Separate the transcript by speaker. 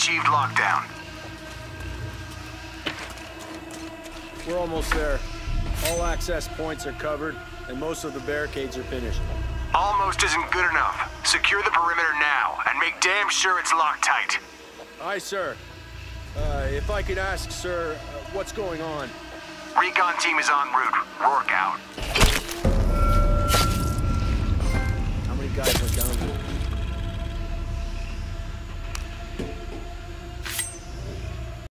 Speaker 1: achieved lockdown.
Speaker 2: We're almost there. All access points are covered, and most of the barricades are finished.
Speaker 1: Almost isn't good enough. Secure the perimeter now, and make damn sure it's locked tight.
Speaker 2: Aye, sir. If I could ask, sir, what's going on?
Speaker 1: Recon team is en route. Rourke out.
Speaker 2: How many guys went down here?